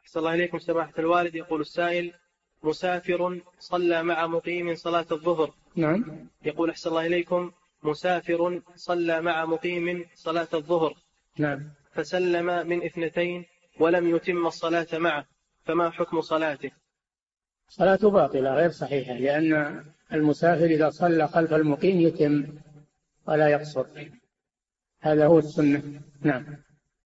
أحسن الله إليكم سماحة الوالد. يقول السائل: مسافر صلى مع مقيم صلاة الظهر. نعم. يقول: أحسن الله إليكم، مسافر صلى مع مقيم صلاة الظهر. نعم. فسلم من 2 ولم يتم الصلاة معه، فما حكم صلاته؟ صلاته باطلة غير صحيحة، لأن المسافر إذا صلى خلف المقيم يتم ولا يقصر، هذا هو السنة. نعم.